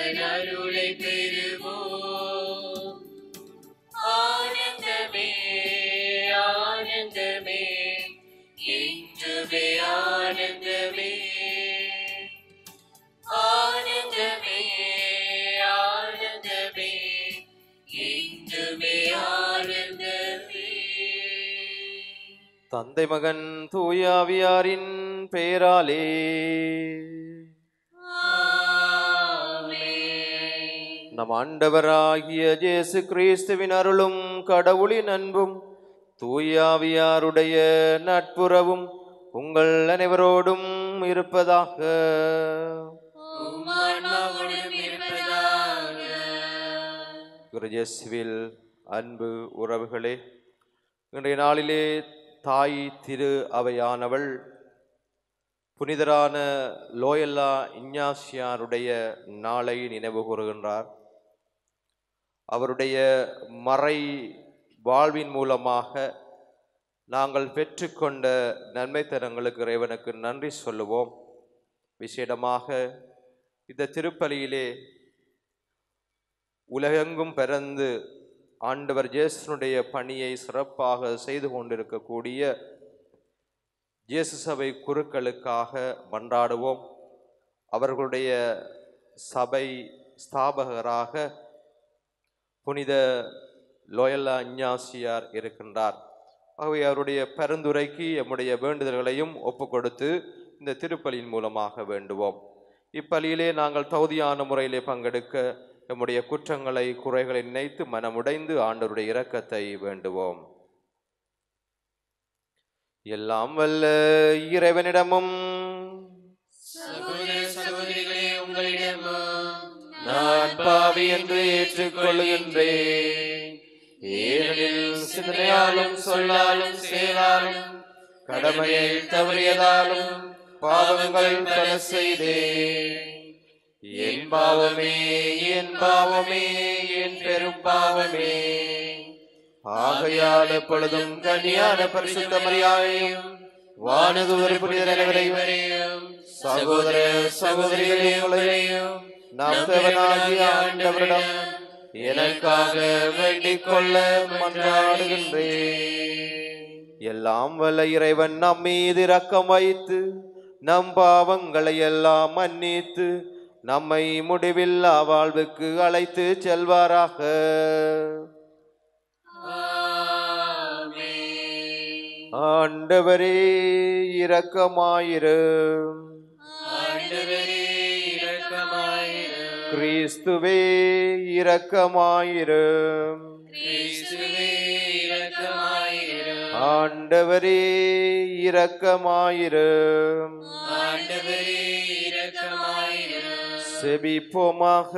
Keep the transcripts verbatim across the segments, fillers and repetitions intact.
அவன் அருளை பெறுவோம். ஆனந்தமே ஆனந்தமே என்றுமே ஆனந்தமே. ஆனந்தமே ஆனந்தமே என்றுமே ஆனந்தமே. தந்தை மகன் தூயாவியாரின் பெயராலே நம் ஆண்டவராகிய இயேசு கிறிஸ்துவின் அருளும் கடவுளின் அன்பும் தூயாவியாருடைய நட்புறவும் உங்கள் அனைவரோடும் இருப்பதாக. இயேசுவில் அன்பு உறவுகளே, இன்றைய நாளிலே தாய் திரு அவையானவள் புனிதரான லோயல்லா இஞ்ஞாசியாருடைய நாளை நினைவு கூறுகின்றார். அவருடைய மறை வாழ்வின் மூலமாக நாங்கள் பெற்றுக்கொண்ட நன்மை தரங்களுக்கு இறைவனுக்கு நன்றி சொல்லுவோம். விசேடமாக இந்த திருப்பலியிலே உலகெங்கும் பிறந்து ஆண்டவர் இயேசுனுடைய பணியை சிறப்பாக செய்து கொண்டிருக்கக்கூடிய இயேசு சபை குருக்களுக்காக மன்றாடுவோம். அவர்களுடைய சபை ஸ்தாபகராக புனித லோயல்லா இஞ்ஞாசியார் இருக்கின்றார். ஆகவே அவருடைய பரிந்துரைக்கு எம்முடைய வேண்டுதல்களையும் ஒப்பு கொடுத்து இந்த திருப்பலியின் மூலமாக வேண்டுவோம். இப்பலியிலே நாங்கள் தகுதியான முறையிலே பங்கெடுக்க எம்முடைய குற்றங்களை குறைகளை நினைத்து மனமுடைந்து ஆண்டவருடைய இரக்கத்தை வேண்டுவோம். எல்லாம் வல்ல இறைவனிடமும் சகோதர சகோதரிகளே உங்களிடமும் நான் பாவி என்று ஏற்றுக்கொள்கின்றேன். ஏனெனில் சிந்தனையாலும் சொல்லாலும் செயலாலும் கடமையை தவறியதாலும் பாவங்கள் பல செய்தேன். என் பாவமே என் பாவமே என் பெரும் பாவமே. ஆகையால் எப்பொழுதும் கன்னியான பரிசுத்த மரியாதையும் வானதூதர் புனிதர் அனைவரையும் சகோதர சகோதரிகளையும் நாம் தேவனாகிய ஆண்டவரிடம் எனக்காக வேண்டிக் கொள்ள மன்றாடுகின்றேன். எல்லாம் வல்ல இறைவன் நம் மீது இரக்கம் வைத்து நம் பாவங்களை எல்லாம் மன்னித்து நம்மை முடிவில்லா வாழ்வுக்கு அழைத்து செல்வாராக. ஆண்டவரே இரக்கமாயிரும். ஆண்டவரே இரக்கமாயிரும். கிறிஸ்துவே இரக்கமாயிரும். கிறிஸ்துவே இரக்கமாயிரும். ஆண்டவரே இரக்கமாயிரும். ஆண்டவரே இரக்கமாயிரும். செபிப்போமாக.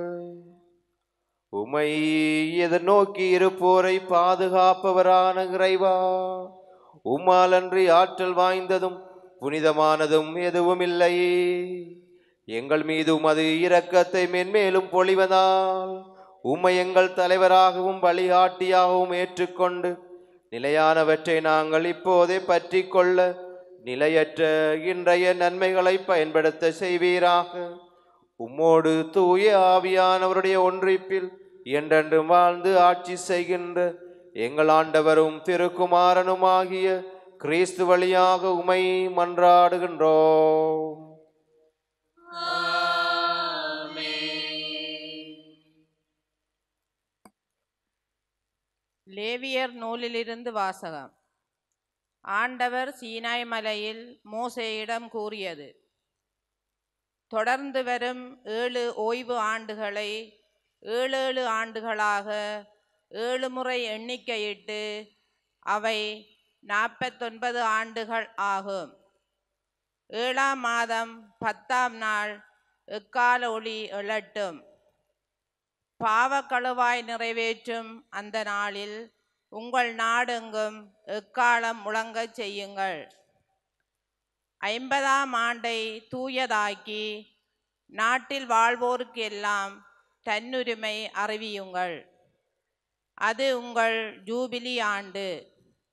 உமை எதிர்நோக்கி இருப்போரை பாதுகாப்பவரான இறைவா, உம்மாலன்றி ஆற்றல் வாய்ந்ததும் புனிதமானதும் எதுவும் இல்லை. எங்கள் மீது உமது இரக்கத்தை மென்மேலும் பொழிவதால் உம்மை எங்கள் தலைவராகவும் வழிகாட்டியாகவும் ஏற்றுக்கொண்டு நிலையானவற்றை நாங்கள் இப்போதே பற்றி கொள்ள நிலையற்ற இன்றைய நன்மைகளை பயன்படுத்த செய்வீராக. உம்மோடு தூய ஆவியானவருடைய ஒன்றிப்பில் என்றென்றும் வாழ்ந்து ஆட்சி செய்கின்ற எங்கள் ஆண்டவரும் திருக்குமாரனுமாகிய கிறிஸ்து வழியாக உமை மன்றாடுகின்றோம். லேவியர் நூலிலிருந்து வாசகம். ஆண்டவர் சீனாய் மலையில் மோசேயிடம் கூறியது: தொடர்ந்து வரும் ஏழு ஓய்வு ஆண்டுகளை ஏழேழு ஆண்டுகளாக ஏழு முறை எண்ணிக்கையிட்டு அவை நாற்பத்தொன்பது ஆண்டுகள் ஆகும். ஏழாம் மாதம் பத்தாம் நாள் எக்கால ஒளி எழட்டும். பாவக்கழுவாய் நிறைவேற்றும் அந்த நாளில் உங்கள் நாடெங்கும் எக்காலம் முழங்கச் செய்யுங்கள். ஐம்பதாம் ஆண்டை தூயதாக்கி நாட்டில் வாழ்வோருக்கு எல்லாம் தன்னுரிமை அறிவியுங்கள். அது உங்கள் ஜூபிலி ஆண்டு.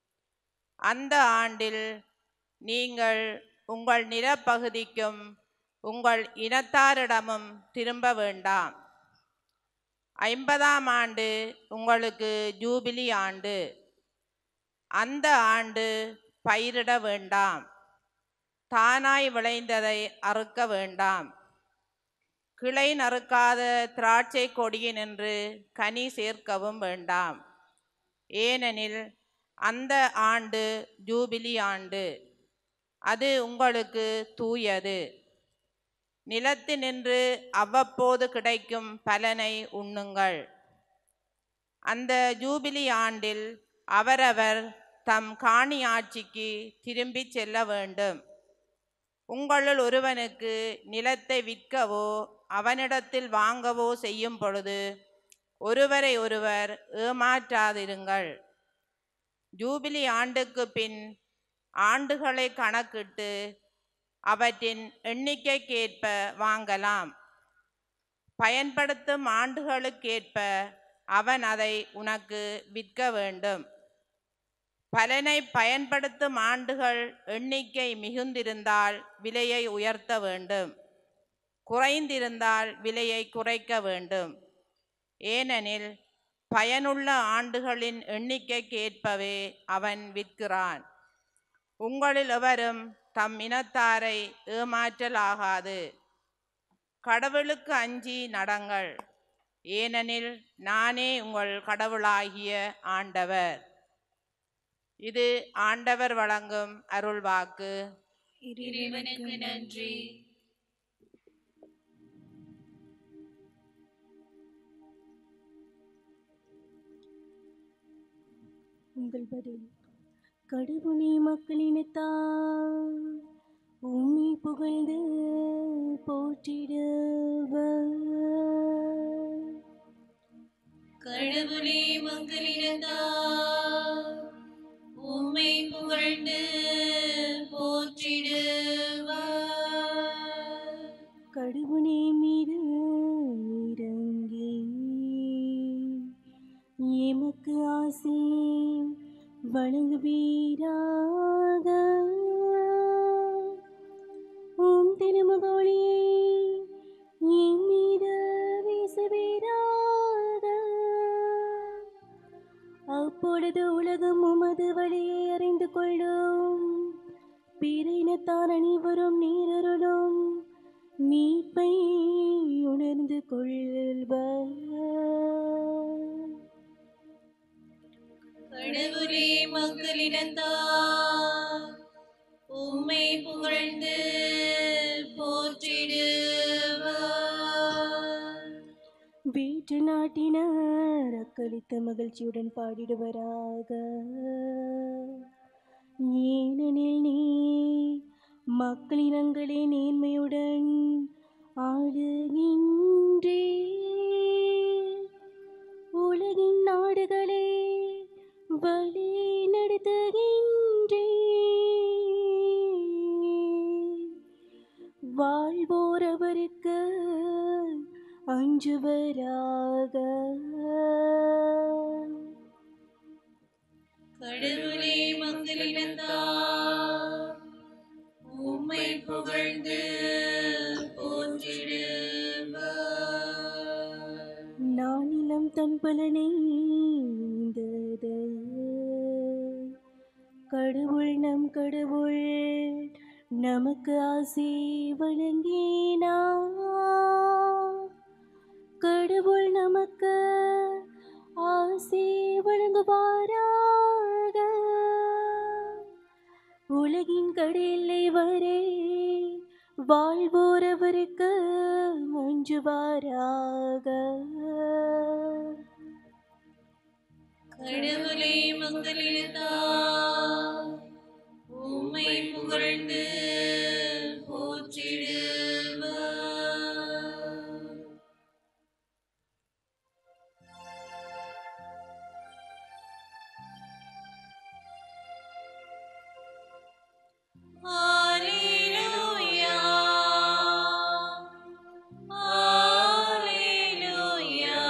அந்த ஆண்டில் நீங்கள் உங்கள் நிலப்பகுதிக்கும் உங்கள் இனத்தாரிடமும் திரும்ப வேண்டாம். ஐம்பதாம் ஆண்டு உங்களுக்கு ஜூபிலி ஆண்டு. அந்த ஆண்டு பயிரிட வேண்டாம். தானாய் விளைந்ததை அறுக்க வேண்டாம். கிளை நறுக்காத திராட்சை கொடியினின்று கனி சேர்க்கவும் வேண்டாம். ஏனெனில் அந்த ஆண்டு ஜூபிலி ஆண்டு. அது உங்களுக்கு தூயது. நிலத்தினின்று அவ்வப்போது கிடைக்கும் பலனை உண்ணுங்கள். அந்த ஜூபிலி ஆண்டில் அவரவர் தம் காணி ஆட்சிக்கு திரும்பி செல்ல வேண்டும். உங்களுள் ஒருவனுக்கு நிலத்தை விற்கவோ அவனிடத்தில் வாங்கவோ செய்யும் பொழுது ஒருவரை ஒருவர் ஏமாற்றாதிருங்கள். ஜூபிலி ஆண்டுக்கு பின் ஆண்டுகளை கணக்கிட்டு அவற்றின் எண்ணிக்கைக்கேற்ப வாங்கலாம். பயன்படுத்தும் ஆண்டுகளுக்கேற்ப அவன் அதை உனக்கு விற்க வேண்டும். பலனை பயன்படுத்தும் ஆண்டுகள் எண்ணிக்கை மிகுந்திருந்தால் விலையை உயர்த்த வேண்டும். குறைந்திருந்தால் விலையை குறைக்க வேண்டும். ஏனெனில் பயனுள்ள ஆண்டுகளின் எண்ணிக்கைக்கேற்பவே அவன் விற்கிறான். உங்களில் எவரும் தம் இனத்தாரை ஏமாற்றலாகாது. கடவுளுக்கு அஞ்சி நடங்கள். ஏனெனில் நானே உங்கள் கடவுளாகிய ஆண்டவர். இது ஆண்டவர் வழங்கும் அருள்வாக்கு. இறைவனுக்கு நன்றி. உங்கள் பதில். கடவுளே மக்களினத்தார் உம்மை புகழ்ந்து போற்றிடுவர். கடவுளே மக்களினத்தார் உம்மை புகழ்ந்து போற்றிடுவர். கடவுளே மீது இறங்கி எமக்கு ஆசி வழங்குவீராக. உம் திருமுகொளியை எம் மீது வீசுவீராக. அப்பொழுது உலகம் உமது வழியை அறிந்து கொள்ளும். பிற இனத்தார் அனைவரும் நீரருளும் மீட்பை உணர்ந்து கொள்வர். கடவுளே மக்களினத்தார் உம்மை புகழ்ந்து போற்றிடுவர். வேற்று நாட்டினர் அக்களித்த மகிழ்ச்சியுடன் பாடிடுவராக. ஏனெனில் நீ மக்களினங்களே நேர்மையுடன் ஆளுகின்றே. உலகின் நாடுகளே வழி நடத்துகின்றே. வாழ்வோர் அவருக்கு அஞ்சுவராக. கடவுளே மக்களினத்தார் உம்மை புகழ்ந்து போற்றிடுவர். நானிலம் தன் பலனை ஈந்தது. கடவுள் நம் கடவுள் நமக்கு ஆசி வழங்கினார். கடவுள் நமக்கு ஆசி வழங்குவாராக. உலகின் கடையில்லை வரை வாழ்வோர் அவருக்கு அஞ்சுவாராக. கடவுளே மக்களினத்தார் உம்மை புகழ்ந்து போற்றிடுவர். Alleluia, Alleluia,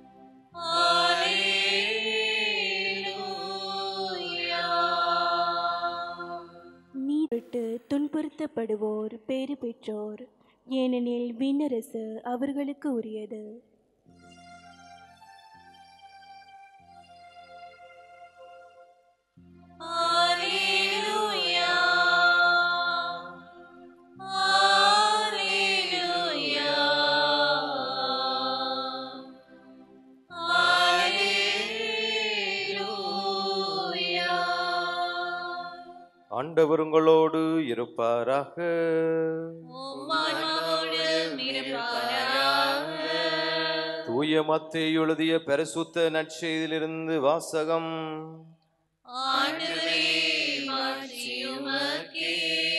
Alleluia. துன்பப்படுவோர் பேறு பெற்றோர், ஏனெனில் விண்ணரசு அவர்களுக்கு உரியது. Alleluia. Alleluia. Alleluia. ஆண்டவர் உங்களோடு இருப்பாராக. உம் ஆன்மாவோடும் இருப்பாராக. தூய மத்தேயு எழுதிய பரிசுத்த நற்செய்தியிலிருந்து வாசகம். ஆண்டவரே, மாட்சி உமக்கே.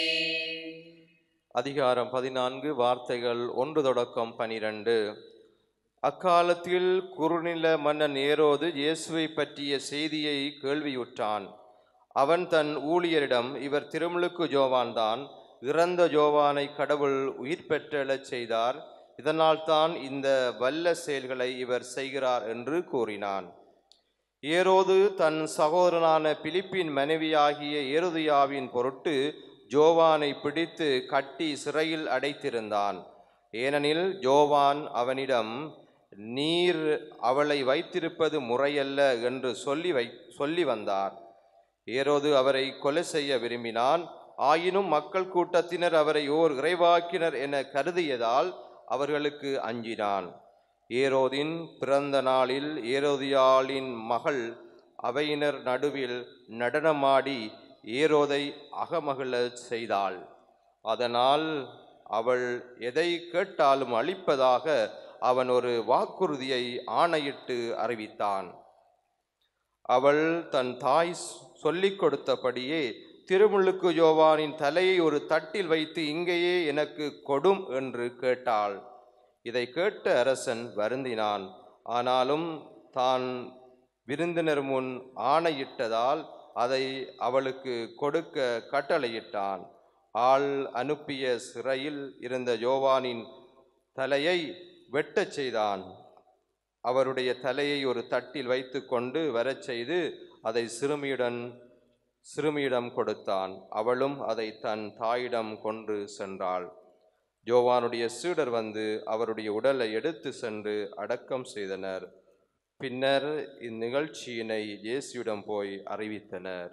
அதிகாரம் பதினான்கு, வார்த்தைகள் ஒன்று தொடக்கம் பனிரெண்டு. அக்காலத்தில் குறுநில மன்னன் ஏரோது இயேசுவை பற்றிய செய்தியை கேள்வியுற்றான். அவன் தன் ஊழியரிடம், இவர் திருமுழுக்கு ஜோவான்தான். இறந்த ஜோவானை கடவுள் உயிர் பெற்றெழச் செய்தார். இதனால் தான் இந்த வல்ல செயல்களை இவர் செய்கிறார் என்று கூறினான். ஏரோது தன் சகோதரனான பிலிப்பின் மனைவியாகிய ஏரோதியாவின் பொருட்டு ஜோவானை பிடித்து கட்டி சிறையில் அடைத்திருந்தான். ஏனெனில் ஜோவான் அவனிடம், நீர் அவளை வைத்திருப்பது முறையல்ல என்று சொல்லி வை சொல்லி வந்தார். ஏரோது அவரை கொலை செய்ய விரும்பினான். ஆயினும் மக்கள் கூட்டத்தினர் அவரை ஓர் இறைவாக்கினர் என கருதியதால் அவர்களுக்கு அஞ்சினான். ஏரோதின் பிறந்த நாளில் ஏரோதியாளின் மகள் அவையினர் நடுவில் நடனமாடி ஏரோதை அகமகிழ செய்தாள். அதனால் அவள் எதை கேட்டாலும் அளிப்பதாக அவன் ஒரு வாக்குறுதியை ஆணையிட்டு அறிவித்தான். அவள் தன் தாய் சொல்லிக் கொடுத்தபடியே திருமுழுக்கு யோவானின் தலையை ஒரு தட்டில் வைத்து, இங்கேயே எனக்கு கொடும் என்று கேட்டாள். இதை கேட்ட அரசன் வருந்தினான். ஆனாலும் தான் விருந்தினர் முன் ஆணையிட்டதால் அதை அவளுக்கு கொடுக்க கட்டளையிட்டான். ஆள் அனுப்பிய சிறையில் இருந்த யோவானின் தலையை வெட்டச் செய்தான். அவருடைய தலையை ஒரு தட்டில் வைத்து கொண்டு வரச் செய்து அதை சிறுமியுடன் சிறுமியிடம் கொடுத்தான். அவளும் அதை தன் தாயிடம் கொண்டு சென்றாள். யோவானுடைய சீடர் வந்து அவருடைய உடலை எடுத்து சென்று அடக்கம் செய்தனர். பின்னர் இந்நிகழ்ச்சியினை இயேசுவிடம் போய் அறிவித்தனர்.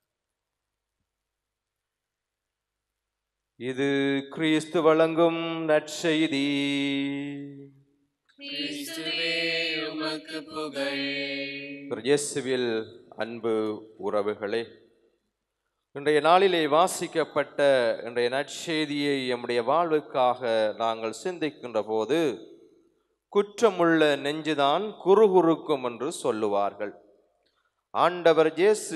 இது கிறிஸ்து வழங்கும் நற்செய்தி. கிறிஸ்துவே, உமக்கு புகழ். இயேசுவில் அன்பு உறவுகளே, இன்றைய நாளிலே வாசிக்கப்பட்ட இன்றைய நற்செய்தியை நம்முடைய வாழ்வுக்காக நாங்கள் சிந்திக்கின்ற போது, குற்றமுள்ள நெஞ்சுதான் குறுகுறுக்கும் என்று சொல்லுவார்கள். ஆண்டவர் இயேசு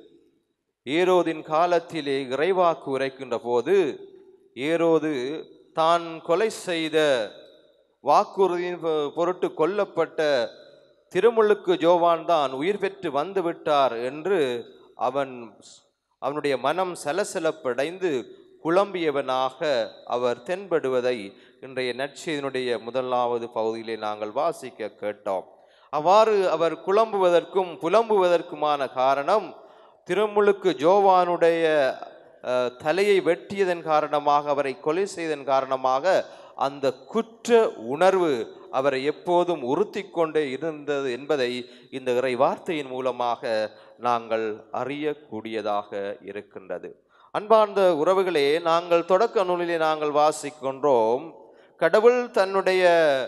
ஏரோதின் காலத்திலே இறைவாக்கு உரைக்கின்ற போது, ஏரோது தான் கொலை செய்த வாக்குறுதியின் பொருட்டு கொல்லப்பட்ட திருமுழுக்கு ஜோவான் தான் உயிர் பெற்று வந்து விட்டார் என்று அவன் அவனுடைய மனம் சலசலப்படைந்து குழம்பியவனாக அவர் தென்படுவதை இன்றைய நற்செய்தியினுடைய முதலாவது பகுதியிலே நாங்கள் வாசிக்க கேட்டோம். அவ்வாறு அவர் குழம்புவதற்கும் புலம்புவதற்குமான காரணம், திருமுழுக்கு ஜோவானுடைய தலையை வெட்டியதன் காரணமாக, அவரை கொலை செய்ததன் காரணமாக அந்த குற்ற உணர்வு அவரை எப்போதும் உறுத்தி கொண்டே இருந்தது என்பதை இந்த இறை வார்த்தையின் மூலமாக நாங்கள் அறியக்கூடியதாக இருக்கின்றது. அன்பார்ந்த உறவுகளே, நாங்கள் தொடக்க நூலிலே நாங்கள் வாசிக்கின்றோம், கடவுள் தன்னுடைய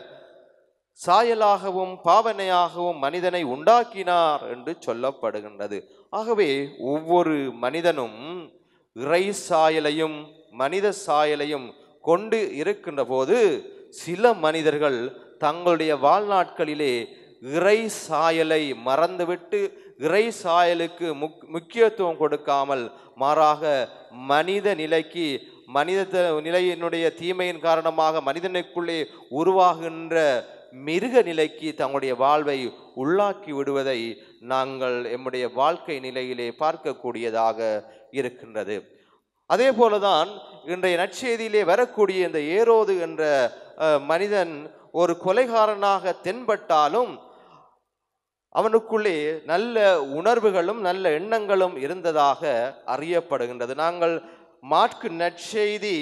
சாயலாகவும் பாவனையாகவும் மனிதனை உண்டாக்கினார் என்று சொல்லப்படுகின்றது. ஆகவே ஒவ்வொரு மனிதனும் இறை சாயலையும் மனித சாயலையும் கொண்டு இருக்கின்ற போது, சில மனிதர்கள் தங்களுடைய வாழ்நாட்களிலே இறை சாயலை மறந்துவிட்டு இறை சாயலுக்கு முக் முக்கியத்துவம் கொடுக்காமல் மாறாக மனித நிலைக்கு, மனித நிலையினுடைய தீமையின் காரணமாக மனிதனுக்குள்ளே உருவாகின்ற மிருக நிலைக்கு தங்களுடைய வாழ்வை உள்ளாக்கி விடுவதை நாங்கள் எம்முடைய வாழ்க்கை நிலையிலே பார்க்கக்கூடியதாக இருக்கின்றது. அதே போலதான் இன்றைய நற்செய்தியிலே வரக்கூடிய இந்த ஏரோது என்ற மனிதன் ஒரு கொலைகாரனாக தென்பட்டாலும் அவனுக்குள்ளே நல்ல உணர்வுகளும் நல்ல எண்ணங்களும் இருந்ததாக அறியப்படுகின்றது. நாங்கள் மாற்கு நற்செய்தி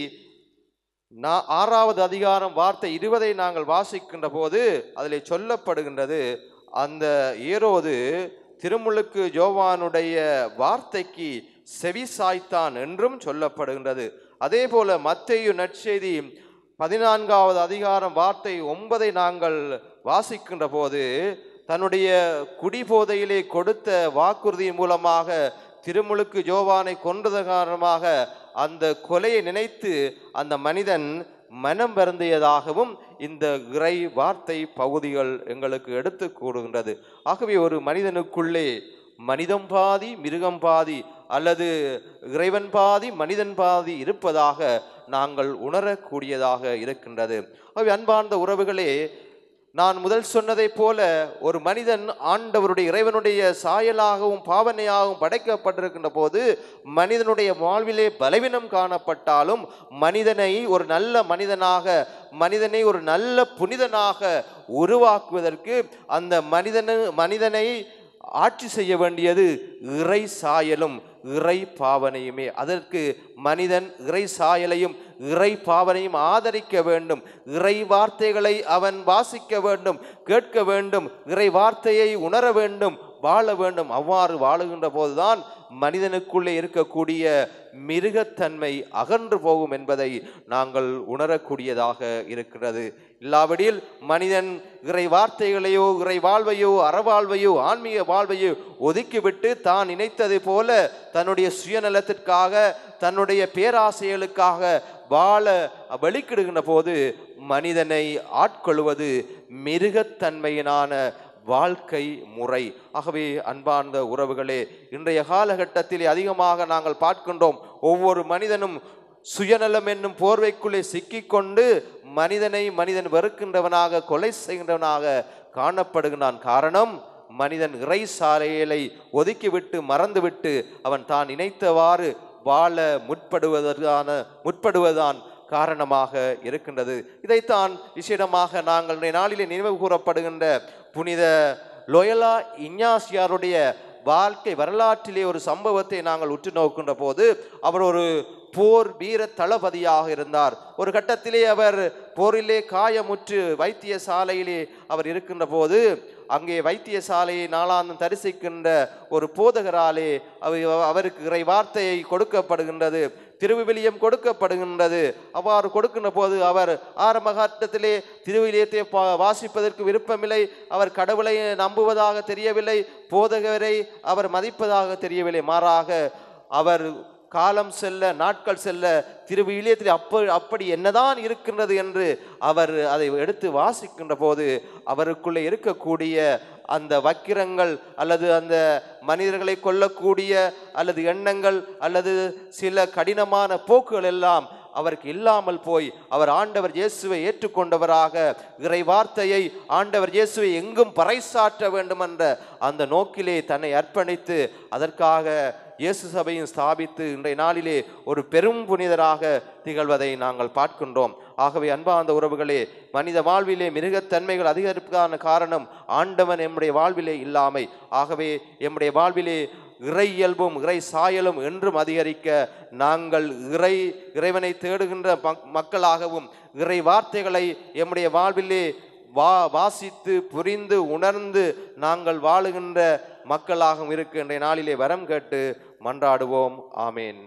நான் ஆறாவது அதிகாரம் வார்த்தை இருபதை நாங்கள் வாசிக்கின்ற போது அதில் சொல்லப்படுகின்றது, அந்த ஏரோது திருமுழுக்கு யோவானுடைய வார்த்தைக்கு செவி சாய்த்தான் என்றும் சொல்லப்படுகின்றது. அதே போல மத்தேயு நற்செய்தி பதினான்காவது அதிகாரம் வார்த்தை ஒன்பதை நாங்கள் வாசிக்கின்ற போது தன்னுடைய குடிபோதையிலே கொடுத்த வாக்குறுதியின் மூலமாக திருமுழுக்கு யோவானை கொன்றது காரணமாக அந்த கொலையை நினைத்து அந்த மனிதன் மனம் வருந்தியதாகவும் இந்த இறை வார்த்தை பகுதிகள் எங்களுக்கு எடுத்து கூறுகின்றது. ஆகவே ஒரு மனிதனுக்குள்ளே மனிதம் பாதி மிருகம் பாதி அல்லது இறைவன் பாதி மனிதன் பாதி இருப்பதாக நாங்கள் உணரக்கூடியதாக இருக்கின்றது. ஆகவே அன்பார்ந்த உறவுகளே, நான் முதல் சொன்னதைப் போல ஒரு மனிதன் ஆண்டவருடைய இறைவனுடைய சாயலாகவும் பாவனையாகவும் படைக்கப்பட்டிருக்கின்ற போது மனிதனுடைய வாழ்விலே பலவீனம் காணப்பட்டாலும் மனிதனை ஒரு நல்ல மனிதனாக, மனிதனை ஒரு நல்ல புனிதனாக உருவாக்குவதற்கு அந்த மனிதனு மனிதனை ஆட்சி செய்ய வேண்டியது இறை சாயலும் இறை பாவனையுமே. அதற்கு மனிதன் இறை சாயலையும் இறை பாவனையும் ஆதரிக்க வேண்டும். இறை வார்த்தைகளை அவன் வாசிக்க வேண்டும், கேட்க வேண்டும், இறை வார்த்தையை உணர வேண்டும், வாழ வேண்டும். அவ்வாறு வாழுகின்ற போதுதான் மனிதனுக்குள்ளே இருக்கக்கூடிய மிருகத்தன்மை அகன்று போகும் என்பதை நாங்கள் உணரக்கூடியதாக இருக்கிறது. இல்லாவிடில் மனிதன் இறை வார்த்தைகளையோ இறை வாழ்வையோ அறவாழ்வையோ ஆன்மீக வாழ்வையோ ஒதுக்கிவிட்டு தான் நினைத்தது போல தன்னுடைய சுயநலத்திற்காக தன்னுடைய பேராசைகளுக்காக வாழ வெளிக்கிடுகின்ற போது மனிதனை ஆட்கொள்வது மிருகத்தன்மையினான வாழ்க்கை முறை. ஆகவே அன்பார்ந்த உறவுகளே, இன்றைய காலகட்டத்தில் அதிகமாக நாங்கள் பார்க்கின்றோம், ஒவ்வொரு மனிதனும் சுயநலம் என்னும் போர்வைக்குள்ளே சிக்கிக்கொண்டு மனிதனை மனிதன் வெறுக்கின்றவனாக கொலை செய்கின்றவனாக காணப்படுகிறான். காரணம், மனிதன் இறை சாயலை ஒதுக்கிவிட்டு மறந்துவிட்டு அவன் தான் நினைத்தவாறு வாழ முற்படுவதற்கான முற்படுவதுதான் காரணமாக இருக்கின்றது. இதைத்தான் விசேடமாக நாங்கள் நாளிலே நினைவு கூறப்படுகின்ற புனித லோயலா இஞ்ஞாசியாருடைய வாழ்க்கை வரலாற்றிலே ஒரு சம்பவத்தை நாங்கள் உற்று நோக்கின்ற போது, அவர் ஒரு போர் வீர தளபதியாக இருந்தார். ஒரு கட்டத்திலே அவர் போரிலே காயமுற்று வைத்தியசாலையிலே அவர் இருக்கின்ற போது அங்கே வைத்தியசாலையை நாளாந்தம் தரிசிக்கின்ற ஒரு போதகராலே அவருக்கு இறை வார்த்தையை கொடுக்கப்படுகின்றது, திருவிவிலியம் கொடுக்கப்படுகின்றது. அவ்வாறு கொடுக்கின்ற போது அவர் ஆரம்ப கட்டத்திலே திருவிவிலியத்தை வாசிப்பதற்கு விருப்பமில்லை, அவர் கடவுளை நம்புவதாக தெரியவில்லை, போதகரை அவர் மதிப்பதாக தெரியவில்லை. மாறாக அவர் காலம் செல்ல நாட்கள் செல்ல திருவிவிலியத்தில் அப்ப அப்படி என்னதான் இருக்கின்றது என்று அவர் அதை எடுத்து வாசிக்கின்ற போது அவருக்குள்ளே இருக்கக்கூடிய அந்த வக்கிரங்கள் அல்லது அந்த மனிதர்களை கொல்லக்கூடிய அல்லது எண்ணங்கள் அல்லது சில கடினமான போக்குகள் எல்லாம் அவருக்கு இல்லாமல் போய் அவர் ஆண்டவர் இயேசுவை ஏற்றுக்கொண்டவராக இறை வார்த்தையை ஆண்டவர் இயேசுவை எங்கும் பறைசாற்ற வேண்டும் என்ற அந்த நோக்கிலே தன்னை அர்ப்பணித்து அதற்காக இயேசு சபையும் ஸ்தாபித்து இன்றைய நாளிலே ஒரு பெரும் புனிதராக திகழ்வதை நாங்கள் பார்க்கின்றோம். ஆகவே அன்பார்ந்த உறவுகளே, மனித வாழ்விலே மிருகத்தன்மைகள் அதிகரிப்பதற்கான காரணம் ஆண்டவன் எம்முடைய வாழ்விலே இல்லாமை. ஆகவே எம்முடைய வாழ்விலே இறை இயல்பும் இறை சாயலும் என்றும் அதிகரிக்க நாங்கள் இறை இறைவனை தேடுகின்ற மக்களாகவும் இறை வார்த்தைகளை எம்முடைய வாழ்விலே வா வாசித்து புரிந்து உணர்ந்து நாங்கள் வாழுகின்ற மக்களாகவும் இருக்கின்ற நாளிலே வரம் கேட்டு மன்றாடுவோம். ஆமேன்.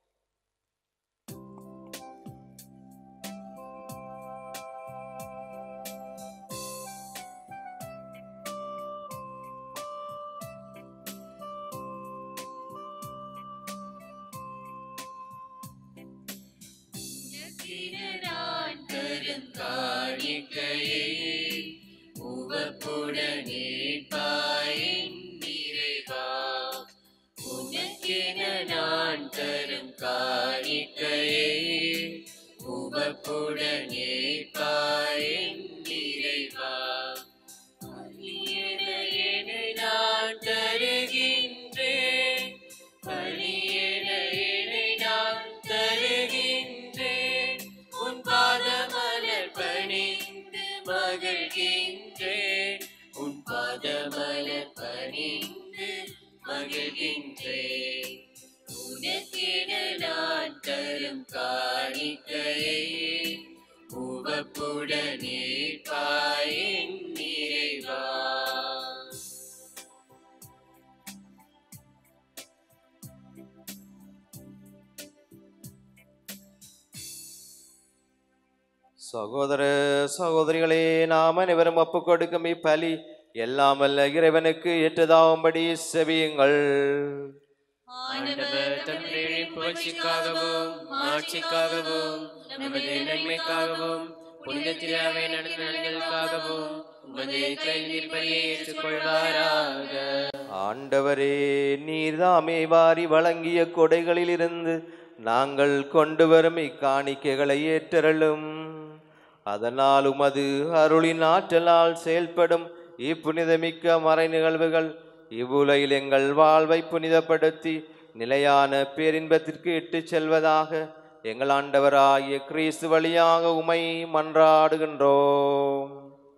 நான் தரும் காணிக்கையே உவப்புடனே பாயின் நிறைவா, பலியினை நான் தருகின்றேன், பலியினை நான் தருகின்றேன், உன் பாதமலர் பணிந்து மகிழ்கின்றேன், உன் பாதமலர் பணிந்து மகிழ்கின்றேன். உனக்கு என நான் தரும் காணிக்கையை உவப்புடனே பாயின் நிறைவா. சகோதர சகோதரிகளே, நாம் அனைவரும் ஒப்பு கொடுக்கும் இப்பலி எல்லாம் வல்ல இறைவனுக்கு ஏற்றதாகும்படி செவியுங்கள். ஆண்டவர் தம்முடைய புகழ்ச்சிக்காகவும் மாட்சிக்காகவும் நமது நன்மைக்காகவும் புனித திருவை நடந்த நன்மைகளுக்காகவும் உமது கையில் பலியை ஏற்றுக்கொள்வாராக. ஆண்டவரே, நீர்தாமே வாரி வழங்கிய கொடைகளிலிருந்து நாங்கள் கொண்டு வரும் இக்காணிக்கைகளை ஏற்றருளும். அதனால் உமது அருளின் ஆற்றலால் செயல்படும் இப்புனிதமிக்க மறை நிகழ்வுகள் இவ்வுலகில் எங்கள் வாழ்வை புனிதப்படுத்தி நிலையான பேரின்பத்திற்கு இட்டு செல்வதாக எங்கள் ஆண்டவராகிய கிறிஸ்து வழியாக உமை மன்றாடுகின்றோம்.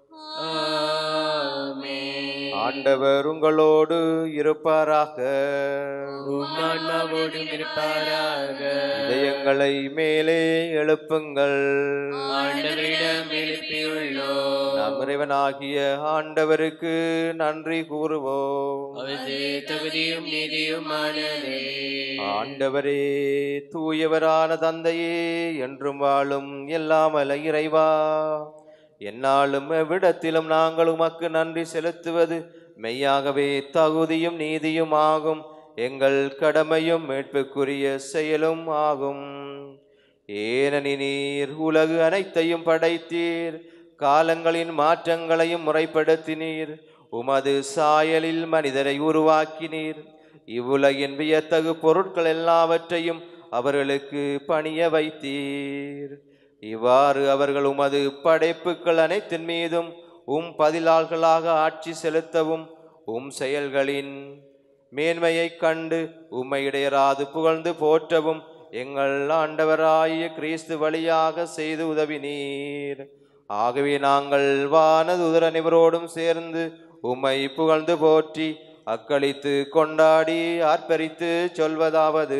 ஆண்டவர் உங்களோடு இருப்பாராக. உம் ஆன்மாவோடும் இருப்பாராக. இதயங்களை மேலே எழுப்புங்கள். ஆண்டவரிடம் எழுப்பியுள்ளோம். நம் இறைவனாகிய ஆண்டவருக்கு நன்றி கூறுவோம். அது தகுதியும் நீதியுமானதே. ஆண்டவரே, தூயவரான தந்தையே, என்றும் வாழும் எல்லாம் வல்ல இறைவா, என்னாலும் எவ்விடத்திலும் நாங்கள் உமக்கு நன்றி செலுத்துவது மெய்யாகவே தகுதியும் நீதியும் ஆகும். எங்கள் கடமையும் மீட்புக்குரிய செயலும் ஆகும். ஏனெனில் நீர் உலகு அனைத்தையும் படைத்தீர், காலங்களின் மாற்றங்களையும் முறைப்படுத்தினீர், உமது சாயலில் மனிதரை உருவாக்கினீர். இவ்வுலகின் வியத்தகு பொருட்கள் எல்லாவற்றையும் அவர்களுக்கு பணிய வைத்தீர். இவ்வாறு அவர்கள் உமது படைப்புகள் அனைத்தின் மீதும் உம் பதிலாள்களாக ஆட்சி செலுத்தவும் உம் செயல்களின் மேன்மையைக் கண்டு உம்மை இடையராது புகழ்ந்து போற்றவும் எங்கள் ஆண்டவராகிய கிறிஸ்து வழியாக செய்து உதவினீர். ஆகவே நாங்கள் வானதூதர் அனைவரோடும் சேர்ந்து உம்மை புகழ்ந்து போற்றி அக்களித்து கொண்டாடி ஆர்ப்பரித்து சொல்வதாவது: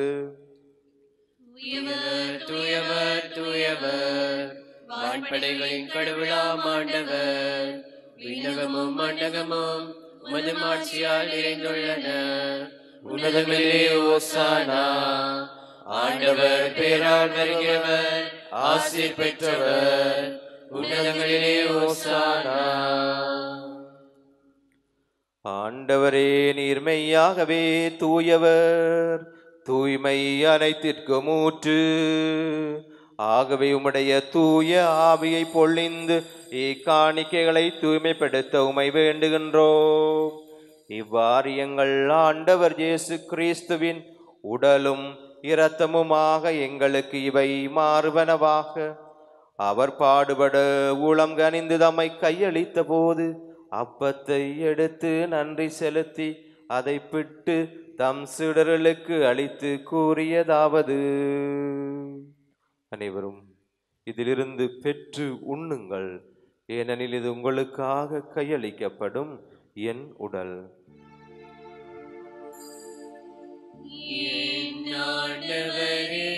தூயவர் தூயவர் தூயவர், வான்படைகளின் கடவுளாம் ஆண்டவர். விண்ணகமும் மண்டகமும் உமது மாட்சியால் நிறைந்துள்ளன. உன்னதங்களிலே ஓசானா. ஆண்டவர் பேரால் வருகிறவர் ஆசீர் பெற்றவர். உன்னதங்களிலே ஓசானா. ஆண்டவரே, நீர் மெய்யாகவே தூயவர், தூய்மை அனைத்திற்கும் ஊற்று. ஆகவே உம்முடைய தூய ஆவியை பொழிந்து இக்காணிக்கைகளை தூய்மைப்படுத்த உமை வேண்டுகின்றோம். இவ்வாறு எங்கள் ஆண்டவர் இயேசு கிறிஸ்துவின் உடலும் இரத்தமுமாக எங்களுக்கு இவை மாறுவனவாக. அவர் பாடுபட உளம் கனிந்து தம்மை கையளித்த போது அப்பத்தை எடுத்து நன்றி செலுத்தி அதை பிட்டு தம் சீடர்களுக்கு அளித்து கூறியதாவது: அனைவரும் இதிலிருந்து பெற்று உண்ணுங்கள், ஏனெனில் இது உங்களுக்காக கையளிக்கப்படும் என் உடல். என் ஆண்டவரே,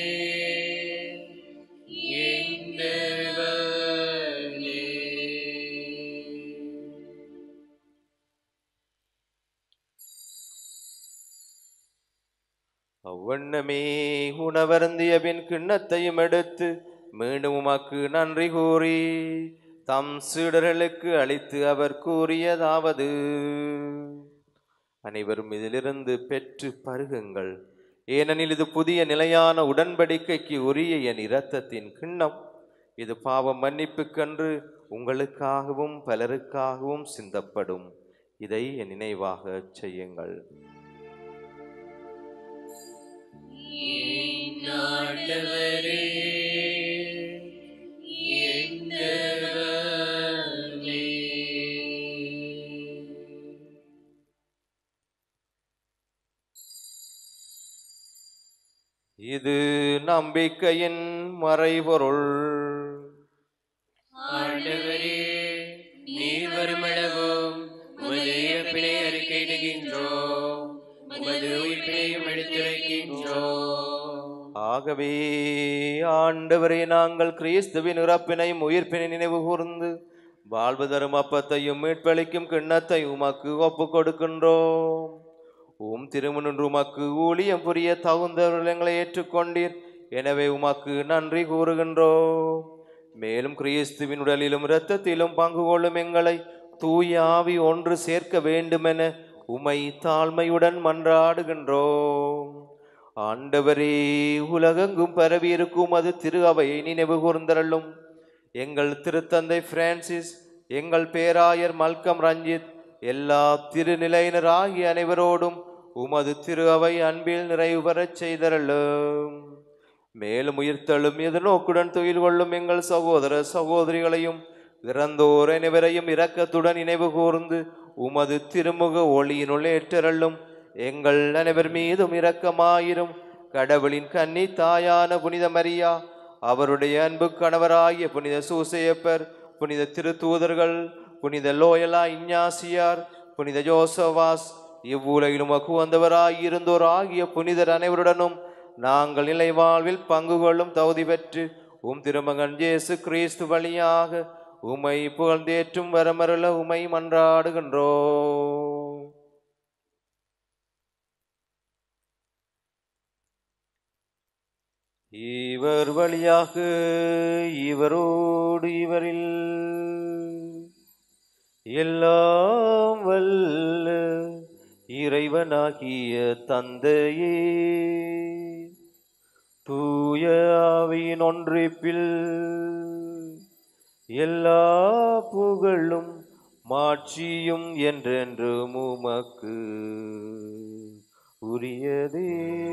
என் தேவனே. அவ்வண்ணமே உணவருந்திய பின் கிண்ணத்தையும் எடுத்து மீண்டும் உமக்கு நன்றி கூறி தம் சீடர்களுக்கு அளித்து அவர் கூறியதாவது: அனைவரும் இதிலிருந்து பெற்று பருகுங்கள், ஏனெனில் இது புதிய நிலையான உடன்படிக்கைக்கு உரிய என் இரத்தத்தின் கிண்ணம். இது பாவம் மன்னிப்புக்கென்று உங்களுக்காகவும் பலருக்காகவும் சிந்தப்படும். இதை என் நினைவாக செய்யுங்கள். என் ஆண்டவரே, என் தேவனே. இது நம்பிக்கையின் மறைபொருள். ஆண்டவரே, நீர் வருமளவும் உமது இறப்பினை அறிக்கையிடுகின்றோம். உமது உயிர்ப்பினையும் எடுத்து பரிந்துரைக்கின்றோம். ஆகவே ஆண்டவரே, நாங்கள் கிறிஸ்துவின் இறப்பினையும் உயிர்ப்பினை நினைவு கூர்ந்து வாழ்வு தரும் அப்பத்தையும் மீட்பளிக்கும் கிண்ணத்தை உமக்கு ஒப்பு கொடுக்கின்றோம். உம் திருமுனின்று உமக்கு ஊழியம் புரிய தகுந்தவர்களை ஏற்றுக்கொண்டீர். எனவே உமக்கு நன்றி கூறுகின்றோம். மேலும் கிறிஸ்துவின் உடலிலும் இரத்தத்திலும் பங்கு கொள்ளும் எங்களை தூய ஆவி ஒன்று சேர்க்க வேண்டுமென உமை தாழ்மையுடன் மன்றாடுகின்றோம். ஆண்டவரே, உலகெங்கும் பரவி இருக்கும் அது திரு அவையை நினைவு கூர்ந்தருளும். எங்கள் திருத்தந்தை பிரான்சிஸ், எங்கள் பேராயர் மல்கம் ரஞ்சித், எல்லா திருநிலையினர் ஆகிய அனைவரோடும் உமது திரு அவை அன்பில் நிறைவு பெறச் செய்தருளும். மேலும் உயிர்த்தெழும் எதிர்நோக்குடன் துயில் கொள்ளும் எங்கள் சகோதர சகோதரிகளையும் இறந்தோர் அனைவரையும் இரக்கத்துடன் நினைவு கூர்ந்து உமது திருமுக ஒளியினுள் ஏற்றருளும். எங்கள் அனைவர் மீதும் இரக்கமாயிரும். கடவுளின் கன்னி தாயான புனித மரியா, அவருடைய அன்பு கணவராகிய புனித சூசையப்பர், புனித திருத்தூதர்கள், புனித லோயலா இஞ்ஞாசியார், புனித ஜோசவாஸ், இவ்வுலகிலும் வந்தவராயிருந்தோர் ஆகிய புனிதர் அனைவருடனும் நாங்கள் நிலை வாழ்வில் பங்கு கொள்ளும் தகுதி பெற்று உம் திருமகன் இயேசு கிறிஸ்து வழியாக உமை புகழ்ந்தேற்றும் வரமருள உமை மன்றாடுகின்றோம். இவர் வழியாக இவரோடு இவரில் எல்லாம் வல்ல இறைவனாகிய தந்தையே, தூய ஆவியின் ஒன்றிப்பில் எல்லா புகழும் மாட்சியும் என்றென்றும் உமக்கு உரியதே.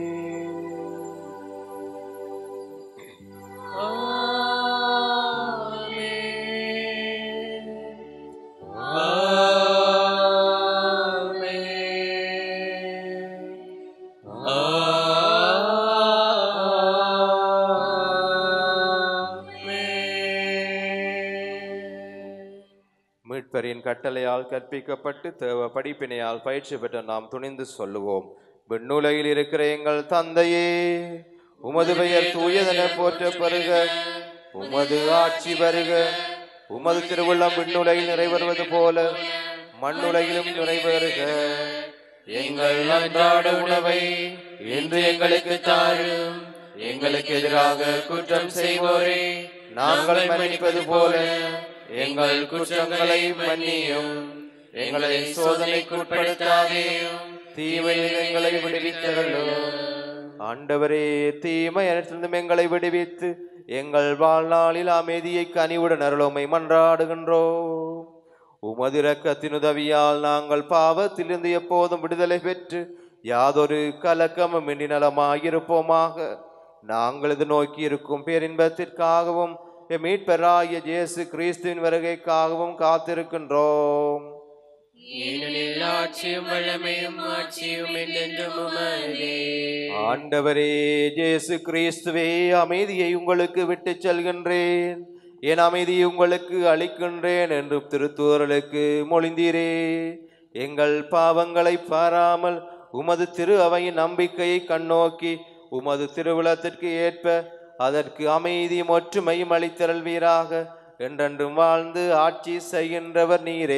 மீட்பரின் கட்டளையால் கற்பிக்கப்பட்டு தேவ படிப்பினையால் பயிற்சி பெற்ற நாம் துணிந்து சொல்லுவோம். விண்ணுலகில் இருக்கிற எங்கள் தந்தையே, உமது பெயர் தூயதென போற்ற பெறுக. உமது ஆட்சி வருக. உமது திருவுள்ளம் விண்ணுலகில் நிறைவேறுவது போல மண்ணுலகிலும் நிறைவேறுக. எங்கள் அன்றாட உணவை இன்று எங்களுக்கு தாரும். எங்களுக்கு எதிராக குற்றம் செய்வோரே நாங்கள் மன்னிப்பது போல எங்கள் குற்றங்களை மன்னியும். எங்களை சோதனைக்கு உட்படுத்தாதேயும், தீமையில் எங்களை விடுவித்தருளும். ஆண்டவரே, தீமை அனைத்திலிருந்தும் எங்களை விடுவித்து எங்கள் வாழ்நாளில் அமைதியை கனிவுடன் அருளுமை மன்றாடுகின்றோம். உமது இரக்கத்தின் உதவியால் நாங்கள் பாவத்திலிருந்து எப்போதும் விடுதலை பெற்று யாதொரு கலக்கமும் இன்றி நலமாயிருப்போமாக. நாங்கள் இது நோக்கி இருக்கும் பேரின்பத்திற்காகவும் மீட்பராகிய இயேசு கிறிஸ்துவின் வருகைக்காகவும் காத்திருக்கின்றோம். ஏனெனில் ஆட்சியும் வல்லமையும் ஆட்சியும் என்றென்றும் உமதே. ஆண்டவரே இயேசு கிறிஸ்துவே, அமைதியை உங்களுக்கு விட்டு செல்கின்றேன், என் அமைதியை உங்களுக்கு அளிக்கின்றேன் என்று திருத்தூதர்களுக்கு மொழிந்தீரே. எங்கள் பாவங்களை பாராமல் உமது திரு அவையின் நம்பிக்கையை கண்ணோக்கி உமது திருவிழத்திற்கு ஏற்ப அதற்கு அமைதியும் ஒற்றுமையும் அளித்தருள்வீராக. என்றென்றும் வாழ்ந்து ஆட்சி செய்கின்றவர் நீரே.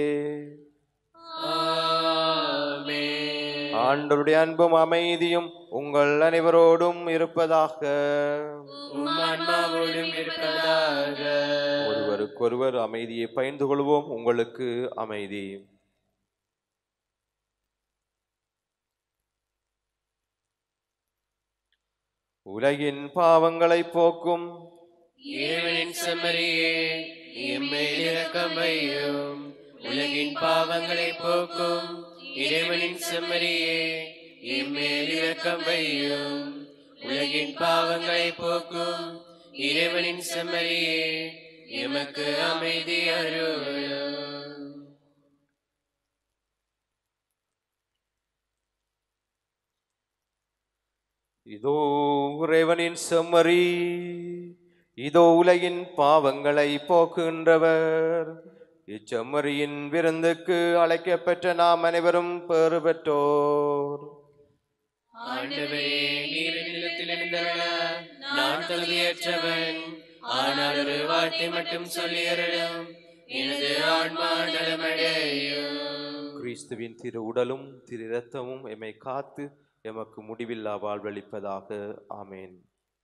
ஆண்டவருடைய அன்பும் அமைதியும் உங்கள் அனைவரோடும் இருப்பதாக. ஒருவருக்கொருவர் அமைதியை பகிர்ந்து கொள்வோம். உங்களுக்கு அமைதி. உலகின் பாவங்களை போக்கும் இறைவனின் செம்மறியே, எம்மேல் இரக்கம் வையும். உலகின் பாவங்களை போக்கும் இறைவனின் செம்மறியே, எம்மேல் இரக்கம் வையும். உலகின் பாவங்களை போக்கும் இறைவனின் செம்மறியே, எமக்கு அமைதி அருளும். இதோ இறைவனின் செம்மறி, இதோ உலகின் பாவங்களை போக்குகின்றவர். இச்செம்மறியின் விருந்துக்கு அழைக்கப்பெற்ற நாம் அனைவரும் பேறு பெற்றோர். ஆண்டவரே, நீர் நிலத்தில் எழுந்தருள நான் தகுதியற்றவன். ஆனால் ஒரு வார்த்தை மட்டும் சொல்லி அருளும், எனது ஆன்மா நலமடையும். கிறிஸ்துவின் திரு உடலும் திரு இரத்தமும் எம்மை காத்து எமக்கு முடிவில்லா வாழ்வளிப்பதாக. ஆமேன்.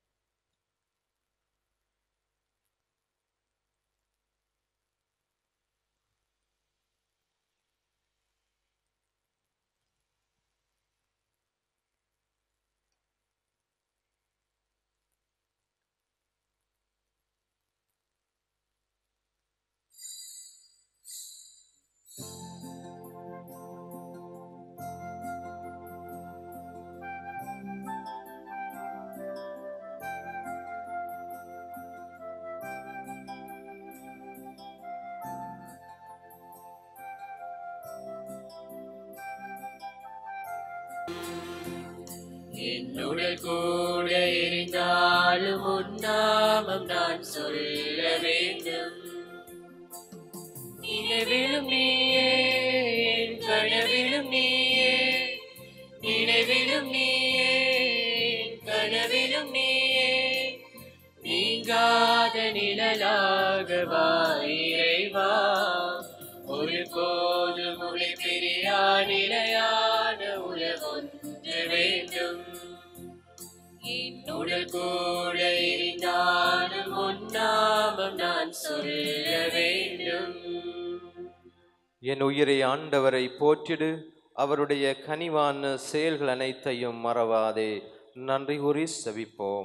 என்னுடல் கூட எரிந்தாலும் உன் நாமம் நான் சொல்ல வேண்டும். நினைவிலும் நீயே, என் கனவிலும் நீயே, நினைவிலும் நீயே, என் கனவிலும் நீயே, நீங்காத நிழலாக வா இறைவா. ஒரு போது மொழி பிரியா நிலையான உலகொன்று வேண்டும். என்னுடல் கூட இருந்தாலும் உன் நாமம் நான் சொல்ல வேண்டும். என் உயிரை ஆண்டவரை போற்றிடு, அவருடைய கனிவான செயல்கள் அனைத்தையும் மறவாதே. நன்றி கூறி செபிப்போம்.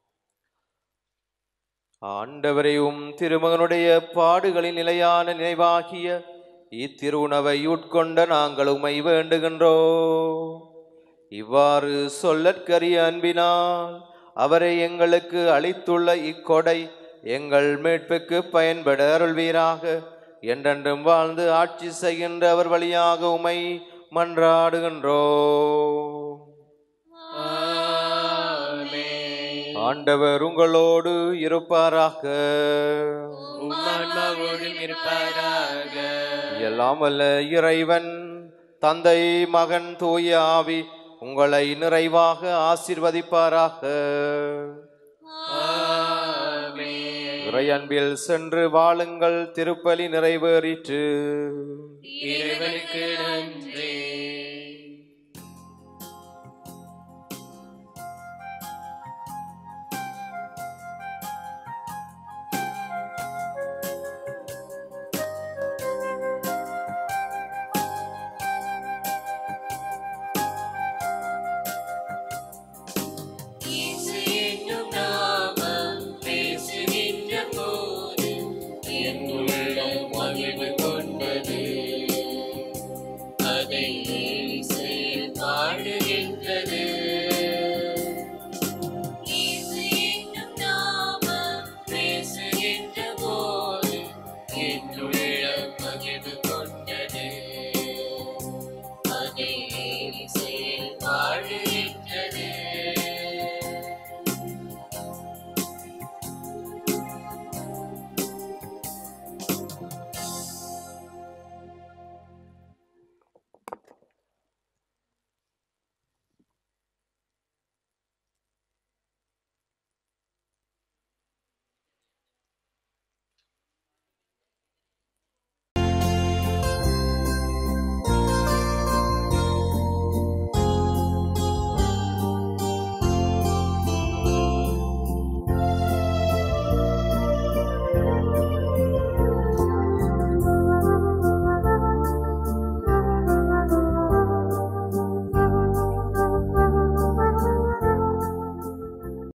ஆண்டவரையும் திருமகனுடைய பாடுகளின் நிலையான நினைவாகிய இத்திருவுணவை உட்கொண்ட நாங்கள் உம்மை வேண்டுகின்றோம். இவ்வாறு சொல்லற்கரிய அன்பினால் அவரை எங்களுக்கு அளித்துள்ள இக்கொடை எங்கள் மீட்புக்கு பயன்பட அருள்வீராக. என்றென்றும் வாழ்ந்து ஆட்சி செய்கின்ற அவர் வழியாக உம்மை மன்றாடுகின்றோம். ஆண்டவர் உங்களோடு இருப்பாராக. ஆன்மாவோடும் இருப்பாராக. எல்லாம் வல்ல இறைவன் தந்தை, மகன், தூய ஆவி உங்களை நிறைவாக ஆசீர்வதிப்பாராக. இறை அன்பில் சென்று வாழுங்கள். திருப்பலி நிறைவேறிற்று. இறைவனுக்கு நன்றி.